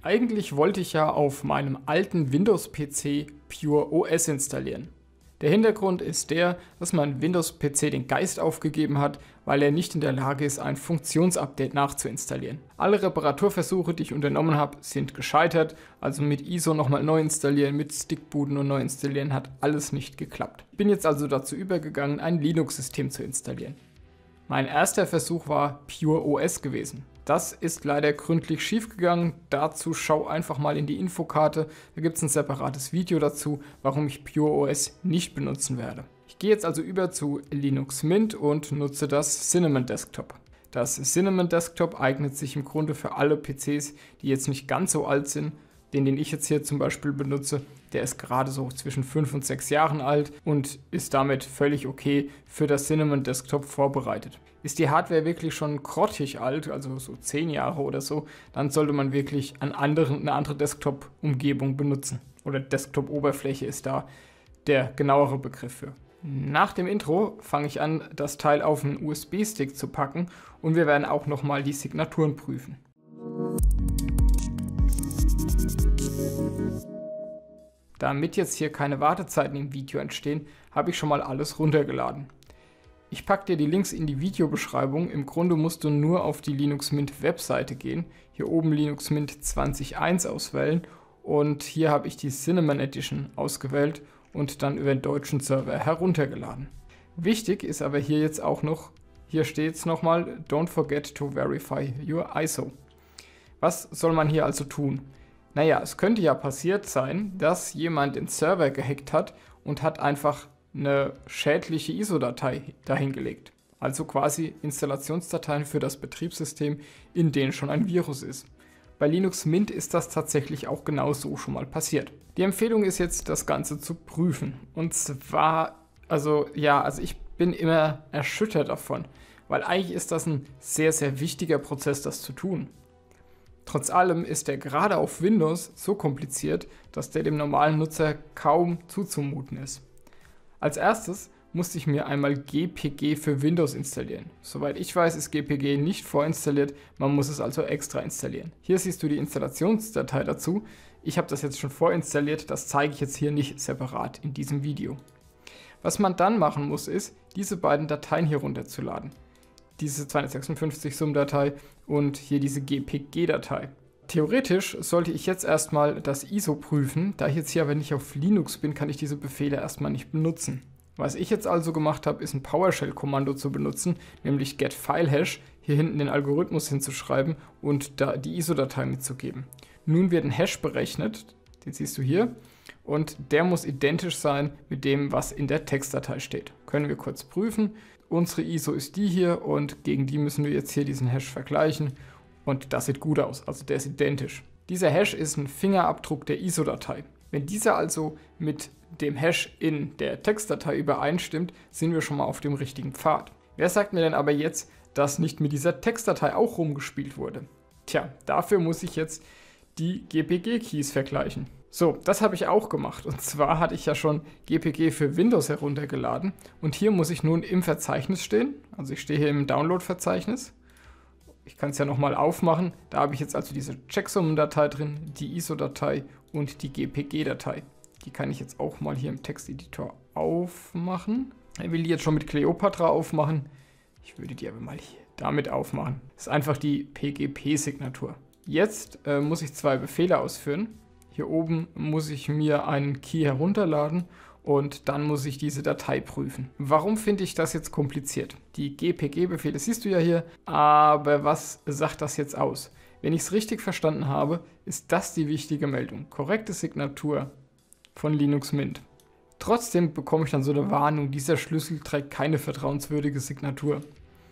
Eigentlich wollte ich ja auf meinem alten Windows-PC Pure OS installieren. Der Hintergrund ist der, dass mein Windows-PC den Geist aufgegeben hat, weil er nicht in der Lage ist, ein Funktionsupdate nachzuinstallieren. Alle Reparaturversuche, die ich unternommen habe, sind gescheitert, also mit ISO nochmal neu installieren, mit Stickbooten und neu installieren hat alles nicht geklappt. Ich bin jetzt also dazu übergegangen, ein Linux-System zu installieren. Mein erster Versuch war Pure OS gewesen. Das ist leider gründlich schief gegangen. Dazu schau einfach mal in die Infokarte. Da gibt es ein separates Video dazu, warum ich Pure OS nicht benutzen werde. Ich gehe jetzt also über zu Linux Mint und nutze das Cinnamon Desktop. Das Cinnamon Desktop eignet sich im Grunde für alle PCs, die jetzt nicht ganz so alt sind. Den ich jetzt hier zum Beispiel benutze, der ist gerade so zwischen 5 und 6 Jahren alt und ist damit völlig okay für das Cinnamon Desktop vorbereitet. Ist die Hardware wirklich schon grottig alt, also so 10 Jahre oder so, dann sollte man wirklich eine andere Desktop-Umgebung benutzen. Oder Desktop-Oberfläche ist da der genauere Begriff für. Nach dem Intro fange ich an, das Teil auf einen USB-Stick zu packen und wir werden auch nochmal die Signaturen prüfen. Damit jetzt hier keine Wartezeiten im Video entstehen, habe ich schon mal alles runtergeladen. Ich packe dir die Links in die Videobeschreibung. Im Grunde musst du nur auf die Linux Mint Webseite gehen, hier oben Linux Mint 20.1 auswählen und hier habe ich die Cinnamon Edition ausgewählt und dann über den deutschen Server heruntergeladen. Wichtig ist aber hier jetzt auch noch, hier steht es nochmal, don't forget to verify your ISO. Was soll man hier also tun? Naja, es könnte ja passiert sein, dass jemand den Server gehackt hat und hat einfach eine schädliche ISO-Datei dahingelegt. Also quasi Installationsdateien für das Betriebssystem, in denen schon ein Virus ist. Bei Linux Mint ist das tatsächlich auch genau so schon mal passiert. Die Empfehlung ist jetzt, das Ganze zu prüfen. Und zwar, also ich bin immer erschüttert davon, weil eigentlich ist das ein sehr, sehr wichtiger Prozess, das zu tun. Trotz allem ist der gerade auf Windows so kompliziert, dass der dem normalen Nutzer kaum zuzumuten ist. Als erstes musste ich mir einmal GPG für Windows installieren. Soweit ich weiß, ist GPG nicht vorinstalliert, man muss es also extra installieren. Hier siehst du die Installationsdatei dazu. Ich habe das jetzt schon vorinstalliert, das zeige ich jetzt hier nicht separat in diesem Video. Was man dann machen muss, ist, diese beiden Dateien hier runterzuladen. Diese 256 SUM-Datei und hier diese GPG-Datei. Theoretisch sollte ich jetzt erstmal das ISO prüfen, da ich jetzt hier aber nicht auf Linux bin, kann ich diese Befehle erstmal nicht benutzen. Was ich jetzt also gemacht habe, ist ein PowerShell-Kommando zu benutzen, nämlich getFileHash, hier hinten den Algorithmus hinzuschreiben und da die ISO-Datei mitzugeben. Nun wird ein Hash berechnet, den siehst du hier, und der muss identisch sein mit dem, was in der Textdatei steht. Können wir kurz prüfen. Unsere ISO ist die hier und gegen die müssen wir jetzt hier diesen Hash vergleichen und das sieht gut aus, also der ist identisch. Dieser Hash ist ein Fingerabdruck der ISO-Datei. Wenn dieser also mit dem Hash in der Textdatei übereinstimmt, sind wir schon mal auf dem richtigen Pfad. Wer sagt mir denn aber jetzt, dass nicht mit dieser Textdatei auch rumgespielt wurde? Tja, dafür muss ich jetzt die GPG-Keys vergleichen. So, das habe ich auch gemacht und zwar hatte ich ja schon GPG für Windows heruntergeladen und hier muss ich nun im Verzeichnis stehen, also ich stehe hier im Download-Verzeichnis. Ich kann es ja nochmal aufmachen, da habe ich jetzt also diese Checksum-Datei drin, die ISO-Datei und die GPG-Datei. Die kann ich jetzt auch mal hier im Texteditor aufmachen. Ich will die jetzt schon mit Kleopatra aufmachen, ich würde die aber mal hier damit aufmachen. Das ist einfach die PGP-Signatur. Jetzt muss ich zwei Befehle ausführen. Hier oben muss ich mir einen Key herunterladen und dann muss ich diese Datei prüfen. Warum finde ich das jetzt kompliziert? Die GPG-Befehle siehst du ja hier, aber was sagt das jetzt aus? Wenn ich es richtig verstanden habe, ist das die wichtige Meldung. Korrekte Signatur von Linux Mint. Trotzdem bekomme ich dann so eine Warnung, dieser Schlüssel trägt keine vertrauenswürdige Signatur.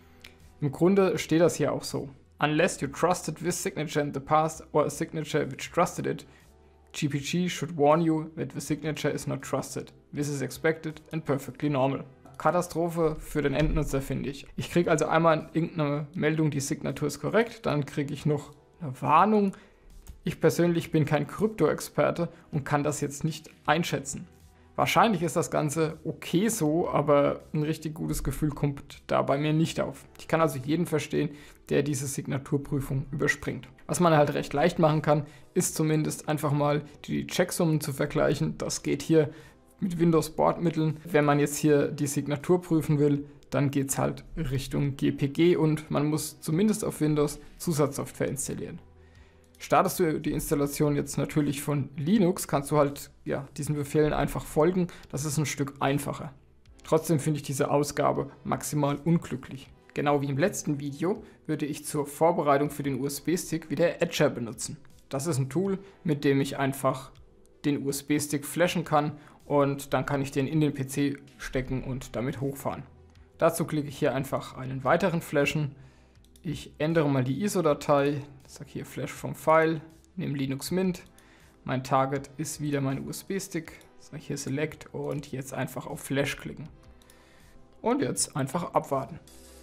Im Grunde steht das hier auch so. Unless you trusted this signature in the past or a signature which trusted it, GPG should warn you that the signature is not trusted. This is expected and perfectly normal. Katastrophe für den Endnutzer, finde ich. Ich kriege also einmal irgendeine Meldung, die Signatur ist korrekt, dann kriege ich noch eine Warnung. Ich persönlich bin kein Krypto-Experte und kann das jetzt nicht einschätzen. Wahrscheinlich ist das Ganze okay so, aber ein richtig gutes Gefühl kommt da bei mir nicht auf. Ich kann also jeden verstehen, der diese Signaturprüfung überspringt. Was man halt recht leicht machen kann, ist zumindest einfach mal die Checksummen zu vergleichen. Das geht hier mit Windows-Bordmitteln. Wenn man jetzt hier die Signatur prüfen will, dann geht es halt Richtung GPG und man muss zumindest auf Windows Zusatzsoftware installieren. Startest du die Installation jetzt natürlich von Linux, kannst du halt diesen Befehlen einfach folgen. Das ist ein Stück einfacher. Trotzdem finde ich diese Ausgabe maximal unglücklich. Genau wie im letzten Video würde ich zur Vorbereitung für den USB-Stick wieder Etcher benutzen. Das ist ein Tool, mit dem ich einfach den USB-Stick flashen kann und dann kann ich den in den PC stecken und damit hochfahren. Dazu klicke ich hier einfach einen weiteren Flashen. Ich ändere mal die ISO-Datei, sage hier Flash from File, nehme Linux Mint. Mein Target ist wieder mein USB-Stick, sage hier Select und jetzt einfach auf Flash klicken. Und jetzt einfach abwarten.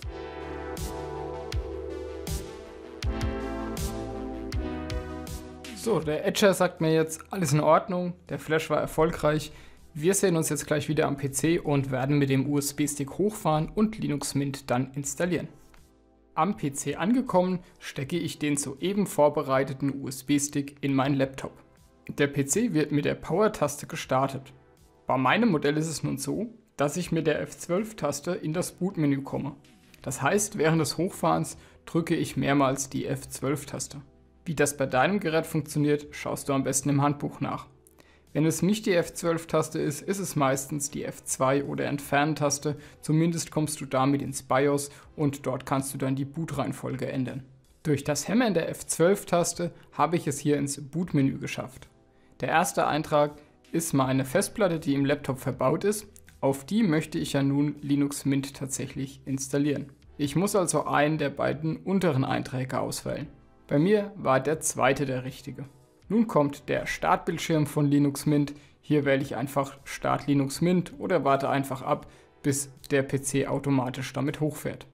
So, der Etcher sagt mir jetzt, alles in Ordnung, der Flash war erfolgreich. Wir sehen uns jetzt gleich wieder am PC und werden mit dem USB-Stick hochfahren und Linux Mint dann installieren. Am PC angekommen, stecke ich den soeben vorbereiteten USB-Stick in meinen Laptop. Der PC wird mit der Power-Taste gestartet. Bei meinem Modell ist es nun so, dass ich mit der F12-Taste in das Bootmenü komme. Das heißt, während des Hochfahrens drücke ich mehrmals die F12-Taste. Wie das bei deinem Gerät funktioniert, schaust du am besten im Handbuch nach. Wenn es nicht die F12-Taste ist, ist es meistens die F2 oder Entfernen-Taste. Zumindest kommst du damit ins BIOS und dort kannst du dann die Bootreihenfolge ändern. Durch das Hämmern der F12-Taste habe ich es hier ins Bootmenü geschafft. Der erste Eintrag ist meine Festplatte, die im Laptop verbaut ist. Auf die möchte ich ja nun Linux Mint tatsächlich installieren. Ich muss also einen der beiden unteren Einträge auswählen. Bei mir war der zweite der richtige. Nun kommt der Startbildschirm von Linux Mint. Hier wähle ich einfach Start Linux Mint oder warte einfach ab, bis der PC automatisch damit hochfährt.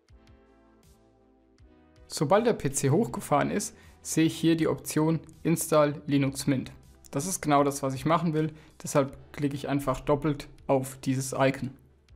Sobald der PC hochgefahren ist, sehe ich hier die Option Install Linux Mint. Das ist genau das, was ich machen will, deshalb klicke ich einfach doppelt auf dieses Icon.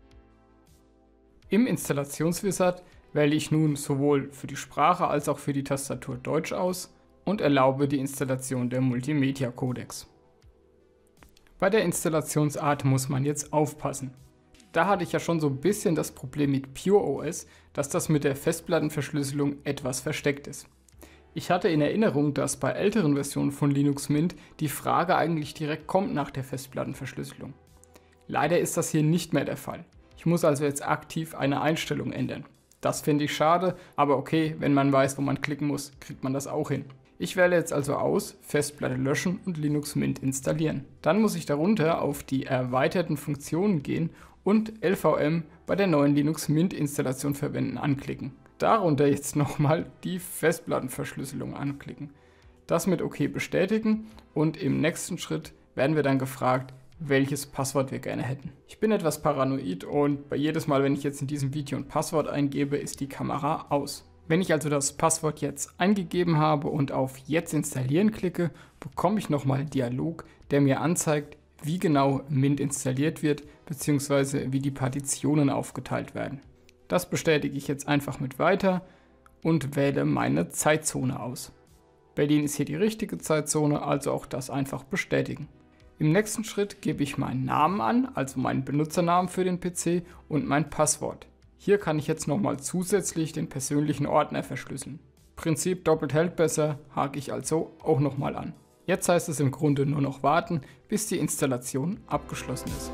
Im Installationswizard wähle ich nun sowohl für die Sprache als auch für die Tastatur Deutsch aus und erlaube die Installation der Multimedia-Codecs. Bei der Installationsart muss man jetzt aufpassen. Da hatte ich ja schon so ein bisschen das Problem mit PureOS, dass das mit der Festplattenverschlüsselung etwas versteckt ist. Ich hatte in Erinnerung, dass bei älteren Versionen von Linux Mint die Frage eigentlich direkt kommt nach der Festplattenverschlüsselung. Leider ist das hier nicht mehr der Fall. Ich muss also jetzt aktiv eine Einstellung ändern. Das finde ich schade, aber okay, wenn man weiß, wo man klicken muss, kriegt man das auch hin. Ich wähle jetzt also aus, Festplatte löschen und Linux Mint installieren. Dann muss ich darunter auf die erweiterten Funktionen gehen und LVM bei der neuen Linux Mint Installation verwenden anklicken. Darunter jetzt nochmal die Festplattenverschlüsselung anklicken. Das mit OK bestätigen und im nächsten Schritt werden wir dann gefragt, welches Passwort wir gerne hätten. Ich bin etwas paranoid und bei jedes Mal, wenn ich jetzt in diesem Video ein Passwort eingebe, ist die Kamera aus. Wenn ich also das Passwort jetzt eingegeben habe und auf Jetzt installieren klicke, bekomme ich nochmal einen Dialog, der mir anzeigt, wie genau Mint installiert wird, bzw. wie die Partitionen aufgeteilt werden. Das bestätige ich jetzt einfach mit Weiter und wähle meine Zeitzone aus. Berlin ist hier die richtige Zeitzone, also auch das einfach bestätigen. Im nächsten Schritt gebe ich meinen Namen an, also meinen Benutzernamen für den PC und mein Passwort. Hier kann ich jetzt nochmal zusätzlich den persönlichen Ordner verschlüsseln. Prinzip doppelt hält besser, hake ich also auch nochmal an. Jetzt heißt es im Grunde nur noch warten, bis die Installation abgeschlossen ist.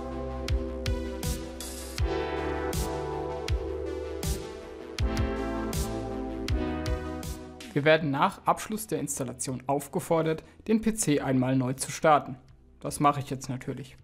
Wir werden nach Abschluss der Installation aufgefordert, den PC einmal neu zu starten. Das mache ich jetzt natürlich.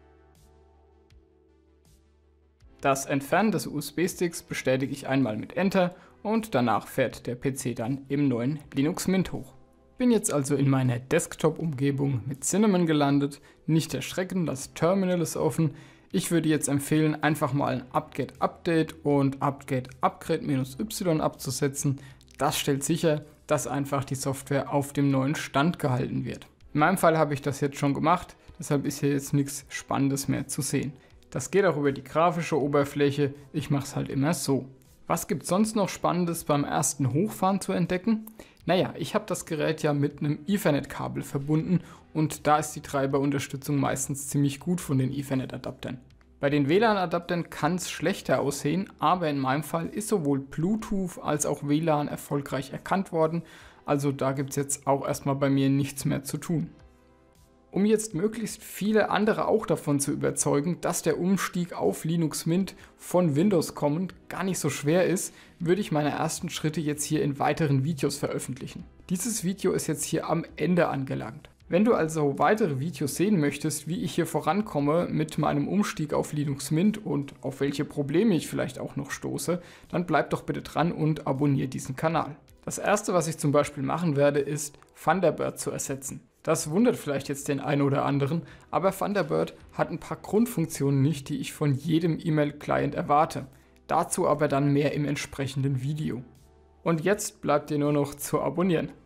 Das Entfernen des USB-Sticks bestätige ich einmal mit Enter und danach fährt der PC dann im neuen Linux Mint hoch. Bin jetzt also in meiner Desktop-Umgebung mit Cinnamon gelandet. Nicht erschrecken, das Terminal ist offen. Ich würde jetzt empfehlen, einfach mal ein apt-get-update und apt-get-upgrade-y abzusetzen. Das stellt sicher, dass einfach die Software auf dem neuen Stand gehalten wird. In meinem Fall habe ich das jetzt schon gemacht, deshalb ist hier jetzt nichts Spannendes mehr zu sehen. Das geht auch über die grafische Oberfläche, ich mache es halt immer so. Was gibt es sonst noch Spannendes beim ersten Hochfahren zu entdecken? Naja, ich habe das Gerät ja mit einem Ethernet-Kabel verbunden und da ist die Treiberunterstützung meistens ziemlich gut von den Ethernet-Adaptern. Bei den WLAN-Adaptern kann es schlechter aussehen, aber in meinem Fall ist sowohl Bluetooth als auch WLAN erfolgreich erkannt worden, also da gibt es jetzt auch erstmal bei mir nichts mehr zu tun. Um jetzt möglichst viele andere auch davon zu überzeugen, dass der Umstieg auf Linux Mint von Windows kommend gar nicht so schwer ist, würde ich meine ersten Schritte jetzt hier in weiteren Videos veröffentlichen. Dieses Video ist jetzt hier am Ende angelangt. Wenn du also weitere Videos sehen möchtest, wie ich hier vorankomme mit meinem Umstieg auf Linux Mint und auf welche Probleme ich vielleicht auch noch stoße, dann bleib doch bitte dran und abonniere diesen Kanal. Das erste, was ich zum Beispiel machen werde, ist Thunderbird zu ersetzen. Das wundert vielleicht jetzt den einen oder anderen, aber Thunderbird hat ein paar Grundfunktionen nicht, die ich von jedem E-Mail-Client erwarte. Dazu aber dann mehr im entsprechenden Video. Und jetzt bleibt dir nur noch zu abonnieren.